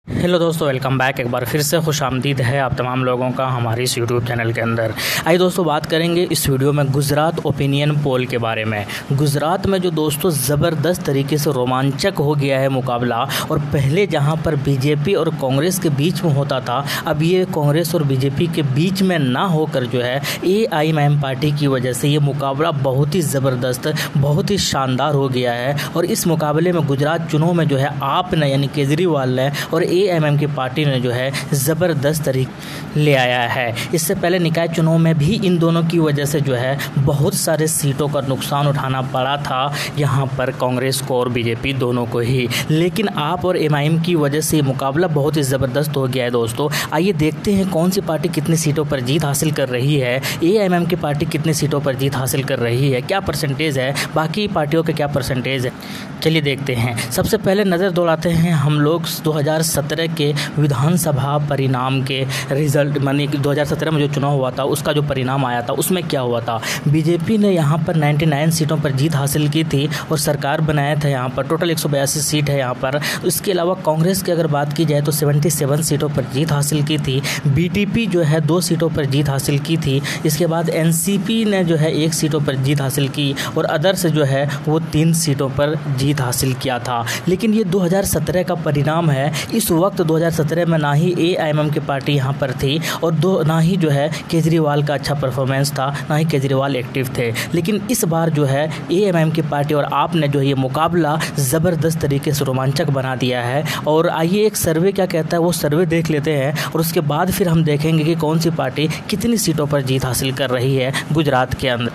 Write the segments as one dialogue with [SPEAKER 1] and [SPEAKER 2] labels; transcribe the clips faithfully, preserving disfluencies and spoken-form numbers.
[SPEAKER 1] Hello दोस्तों, welcome back. एक बार फिर से खुशामदीद है आप तमाम लोगों का हमारे इस यूट्यूब चैनल के अंदर। आइए दोस्तों, बात करेंगे इस वीडियो में गुजरात ओपिनियन पोल के बारे में। गुजरात में जो दोस्तों ज़बरदस्त तरीके से रोमांचक हो गया है मुकाबला, और पहले जहां पर बीजेपी और कांग्रेस के बीच में होता था, अब ये कांग्रेस और बीजेपी के बीच में ना होकर जो है A I M M party की वजह से ये मुकाबला बहुत ही ज़बरदस्त, बहुत ही शानदार हो गया है। और इस मुकाबले में गुजरात चुनाव में जो है आप ने यानी केजरीवाल ने और ए एम एम की पार्टी ने जो है ज़बरदस्त तरीके ले आया है। इससे पहले निकाय चुनाव में भी इन दोनों की वजह से जो है बहुत सारे सीटों का नुकसान उठाना पड़ा था यहाँ पर कांग्रेस को और बीजेपी दोनों को ही। लेकिन आप और एम आई एम की वजह से मुकाबला बहुत ही ज़बरदस्त हो गया है दोस्तों। आइए देखते हैं कौन सी पार्टी कितनी सीटों पर जीत हासिल कर रही है, ए एम एम की पार्टी कितनी सीटों पर जीत हासिल कर रही है, क्या परसेंटेज है, बाकी पार्टियों के क्या परसेंटेज है। चलिए देखते हैं। सबसे पहले नज़र दौड़ाते हैं हम लोग दो हज़ार सत्रह के विधानसभा परिणाम के रिजल्ट, मानी दो हज़ार सत्रह में जो चुनाव हुआ था उसका जो परिणाम आया था उसमें क्या हुआ था। बीजेपी ने यहाँ पर निन्यानवे सीटों पर जीत हासिल की थी और सरकार बनाया था। यहाँ पर टोटल एक सौ बयासी सीट है यहाँ पर। इसके अलावा कांग्रेस की अगर बात की जाए तो सतहत्तर सीटों पर जीत हासिल की थी। बी टी पी जो है दो सीटों पर जीत हासिल की थी। इसके बाद एन सी पी ने जो है एक सीटों पर जीत हासिल की और अदर्स जो है वो तीन सीटों पर जीत हासिल किया था। लेकिन ये दो हज़ार सत्रह का परिणाम है। इस वक्त दो हज़ार सत्रह में ना ही ए आई एम एम की पार्टी यहाँ पर थी और दो ना ही जो है केजरीवाल का अच्छा परफॉर्मेंस था, ना ही केजरीवाल एक्टिव थे। लेकिन इस बार जो है ए एम एम की पार्टी और आपने जो है ये मुकाबला ज़बरदस्त तरीके से रोमांचक बना दिया है। और आइए एक सर्वे क्या कहता है वो सर्वे देख लेते हैं और उसके बाद फिर हम देखेंगे कि कौन सी पार्टी कितनी सीटों पर जीत हासिल कर रही है गुजरात के अंदर।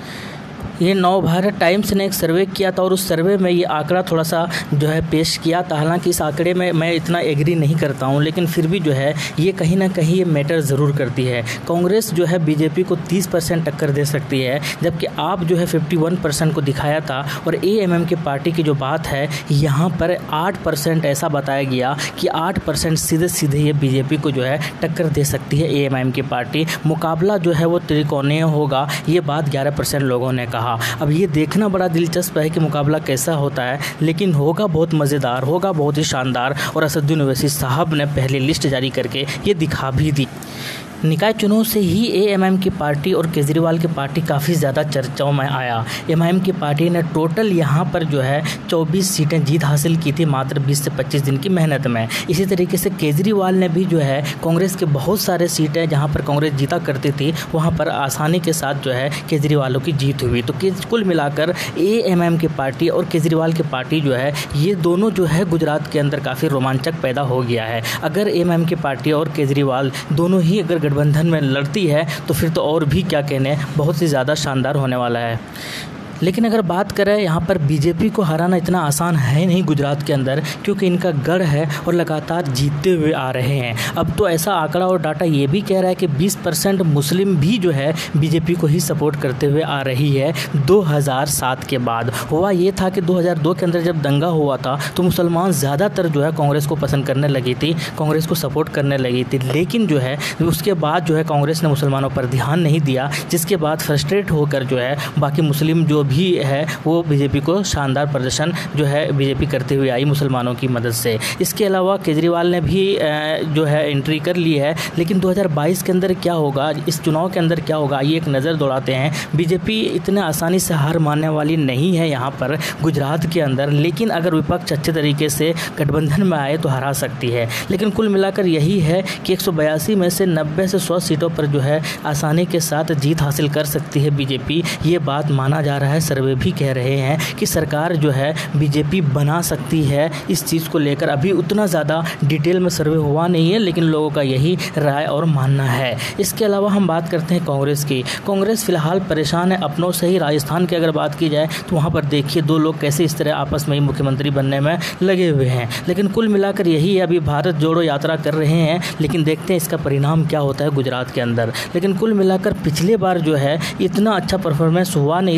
[SPEAKER 1] ये नव भारत टाइम्स ने एक सर्वे किया था और उस सर्वे में ये आंकड़ा थोड़ा सा जो है पेश किया था। हालांकि इस आंकड़े में मैं इतना एग्री नहीं करता हूं, लेकिन फिर भी जो है ये कहीं ना कहीं ये मैटर ज़रूर करती है। कांग्रेस जो है बीजेपी को तीस परसेंट टक्कर दे सकती है, जबकि आप जो है इक्यावन परसेंट को दिखाया था। और ए एम एम की पार्टी की जो बात है यहाँ पर आठ परसेंट ऐसा बताया गया कि आठ परसेंट सीधे सीधे ये बीजेपी को जो है टक्कर दे सकती है ए एम एम की पार्टी। मुकाबला जो है वो त्रिकोणीय होगा, ये बात ग्यारह परसेंट लोगों ने कहा। अब ये देखना बड़ा दिलचस्प है कि मुकाबला कैसा होता है, लेकिन होगा बहुत मज़ेदार, होगा बहुत ही शानदार। और असदुद्दीन ओवैसी साहब ने पहले लिस्ट जारी करके ये दिखा भी दी। निकाय चुनाव से ही ए एम एम की पार्टी और केजरीवाल की पार्टी काफ़ी ज़्यादा चर्चाओं में आया। एम आई एम की पार्टी ने टोटल यहाँ पर जो है चौबीस सीटें जीत हासिल की थी मात्र बीस से पच्चीस दिन की मेहनत में। इसी तरीके से केजरीवाल ने भी जो है कांग्रेस के बहुत सारे सीटें जहाँ पर कांग्रेस जीता करती थी वहाँ पर आसानी के साथ जो है केजरीवालों की जीत हुई। तो कुल मिलाकर ए एम एम की पार्टी और केजरीवाल की पार्टी जो है ये दोनों जो है गुजरात के अंदर काफ़ी रोमांचक पैदा हो गया है। अगर ए एम एम की पार्टी और केजरीवाल दोनों ही अगर गठबंधन में लड़ती है तो फिर तो और भी क्या कहने, बहुत ही ज़्यादा शानदार होने वाला है। लेकिन अगर बात करें यहाँ पर बीजेपी को हराना इतना आसान है नहीं गुजरात के अंदर, क्योंकि इनका गढ़ है और लगातार जीतते हुए आ रहे हैं। अब तो ऐसा आंकड़ा और डाटा ये भी कह रहा है कि बीस परसेंट मुस्लिम भी जो है बीजेपी को ही सपोर्ट करते हुए आ रही है। दो हज़ार सात के बाद हुआ ये था कि दो हज़ार दो के अंदर जब दंगा हुआ था तो मुसलमान ज़्यादातर जो है कांग्रेस को पसंद करने लगी थी, कांग्रेस को सपोर्ट करने लगी थी। लेकिन जो है उसके बाद जो है कांग्रेस ने मुसलमानों पर ध्यान नहीं दिया, जिसके बाद फ्रस्ट्रेट होकर जो है बाकी मुस्लिम जो भी है वो बीजेपी को शानदार प्रदर्शन जो है बीजेपी करते हुए आई मुसलमानों की मदद से। इसके अलावा केजरीवाल ने भी जो है एंट्री कर ली है। लेकिन दो हज़ार बाईस के अंदर क्या होगा, इस चुनाव के अंदर क्या होगा, ये एक नज़र दौड़ाते हैं। बीजेपी इतने आसानी से हार मानने वाली नहीं है यहाँ पर गुजरात के अंदर, लेकिन अगर विपक्ष अच्छे तरीके से गठबंधन में आए तो हरा सकती है। लेकिन कुल मिलाकर यही है कि एक सौ बयासी में से नब्बे से सौ सीटों पर जो है आसानी के साथ जीत हासिल कर सकती है बीजेपी। ये बात माना जा रहा है। सर्वे भी कह रहे हैं कि सरकार जो है बीजेपी बना सकती है। इस चीज़ को लेकर अभी उतना ज़्यादा डिटेल में सर्वे हुआ नहीं है, लेकिन लोगों का यही राय और मानना है। इसके अलावा हम बात करते हैं कांग्रेस की। कांग्रेस फिलहाल परेशान है अपनों से ही। राजस्थान की अगर बात की जाए तो वहाँ पर देखिए दो लोग कैसे इस तरह आपस में ही मुख्यमंत्री बनने में लगे हुए हैं। लेकिन कुल मिलाकर यही है, अभी भारत जोड़ो यात्रा कर रहे हैं, लेकिन देखते हैं इसका परिणाम क्या होता है गुजरात के अंदर। लेकिन कुल मिलाकर पिछले बार जो है इतना अच्छा परफॉर्मेंस हुआ नहीं, अच्छा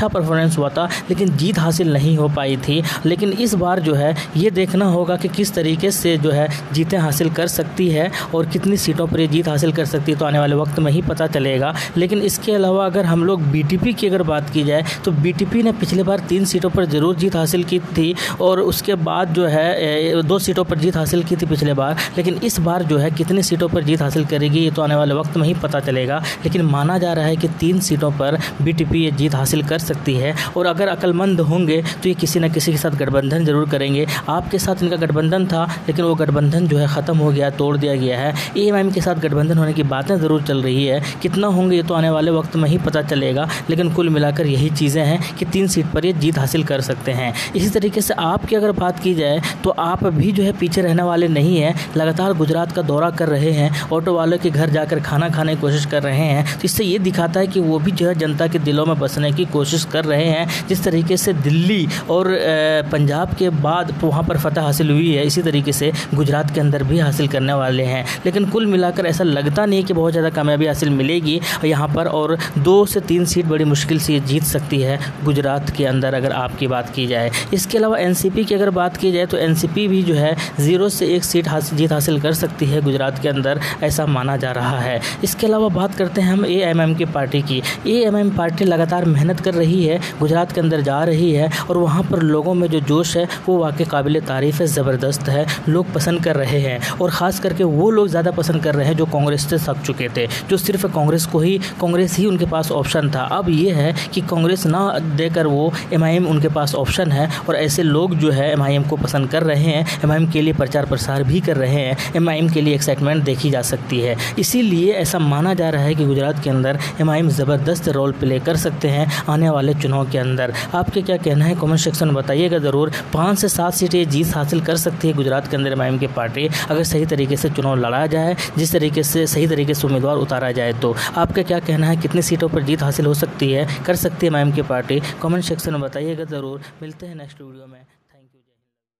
[SPEAKER 1] अच्छा परफॉर्मेंस हुआ था, लेकिन जीत हासिल नहीं हो पाई थी। लेकिन इस बार जो है ये देखना होगा कि किस तरीके से जो है जीतें हासिल कर सकती है और कितनी सीटों पर ये जीत हासिल कर सकती है, तो आने वाले वक्त में ही पता चलेगा। लेकिन इसके अलावा अगर हम लोग बीटीपी की अगर बात की जाए तो बीटीपी ने पिछले बार तीन सीटों पर ज़रूर जीत हासिल की थी और उसके बाद जो है दो सीटों पर जीत हासिल की थी पिछले बार। लेकिन इस बार जो है कितनी सीटों पर जीत हासिल करेगी ये तो आने वाले वक्त में ही पता चलेगा। लेकिन माना जा रहा है कि तीन सीटों पर बीटीपी ये जीत हासिल कर सकती है और अगर अक्लमंद होंगे तो ये किसी न किसी के साथ गठबंधन जरूर करेंगे। आपके साथ इनका गठबंधन था, लेकिन वो गठबंधन जो है ख़त्म हो गया, तोड़ दिया गया है। एएमआईएम के साथ गठबंधन होने की बातें ज़रूर चल रही है, कितना होंगे ये तो आने वाले वक्त में ही पता चलेगा। लेकिन कुल मिलाकर यही चीज़ें हैं कि तीन सीट पर ये जीत हासिल कर सकते हैं। इसी तरीके से आपकी अगर बात की जाए तो आप भी जो है पीछे रहने वाले नहीं हैं, लगातार गुजरात का दौरा कर रहे हैं, ऑटो वालों के घर जाकर खाना खाने की कोशिश कर रहे हैं। तो इससे ये दिखाता है कि वो भी जो है जनता के दिलों में बसने की कोशिश कर रहे हैं। जिस तरीके से दिल्ली और पंजाब के बाद वहाँ पर फतह हासिल हुई है, इसी तरीके से गुजरात के अंदर भी हासिल करने वाले हैं। लेकिन कुल मिलाकर ऐसा लगता नहीं है कि बहुत ज़्यादा कामयाबी हासिल मिलेगी यहाँ पर, और दो से तीन सीट बड़ी मुश्किल से जीत सकती है गुजरात के अंदर अगर आपकी बात की जाए। इसके अलावा एनसीपी की अगर बात की जाए तो एनसीपी भी जो है ज़ीरो से एक सीट हासिल जीत हासिल कर सकती है गुजरात के अंदर, ऐसा माना जा रहा है। इसके अलावा बात करते हैं हम एएमआईएम की पार्टी की। एएमआईएम पार्टी लगातार मेहनत कर रही है, गुजरात के अंदर जा रही है और वहाँ पर लोगों में जो जोश है वो वाकई काबिल तारीफ़ है, ज़बरदस्त है, लोग पसंद कर रहे हैं। और ख़ास करके वो लोग ज़्यादा पसंद कर रहे हैं जो कांग्रेस से थक चुके थे, जो सिर्फ कांग्रेस को ही कांग्रेस ही उनके पास ऑप्शन था। अब ये है कि कांग्रेस ना देकर वो एमआईएम उनके पास ऑप्शन है और ऐसे लोग जो है एमआईएम को पसंद कर रहे हैं, एमआईएम के लिए प्रचार प्रसार भी कर रहे हैं, एमआईएम के लिए एक्साइटमेंट देखी जा सकती है। इसीलिए ऐसा माना जा रहा है कि गुजरात के अंदर एमआईएम ज़बरदस्त रोल प्ले कर सकते हैं आने वाले चुनाव के अंदर। आपके क्या कहना है कमेंट सेक्शन में बताइएगा ज़रूर। पाँच से सात सीटें जीत हासिल कर सकती है गुजरात के अंदर एमआईएम की पार्टी, अगर सही तरीके से चुनाव लड़ा जाए, जिस तरीके से सही तरीके से उम्मीदवार उतारा जाए। तो आपका क्या कहना है, कितनी सीटों पर जीत हासिल हो सकती है, कर सकती है एमआईएम की पार्टी? कमेंट सेक्शन में बताइएगा ज़रूर। मिलते हैं नेक्स्ट वीडियो में।